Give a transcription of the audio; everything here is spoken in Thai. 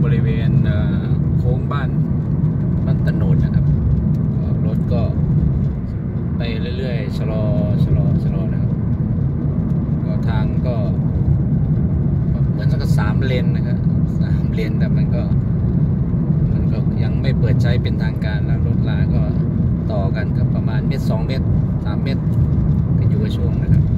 บริเวณโค้งบ้านตะโนดนะครับรถก็ไปเรื่อยๆชะลอนะครับก็ทางก็เหมือนสัก3 เลนนะครับ3 เลนแต่มันก็ยังไม่เปิดใช้เป็นทางการแล้วรถลาก็ต่อกันครับประมาณ1 เมตร 2 เมตร 3 เมตรก็อยู่กับช่วงนะครับ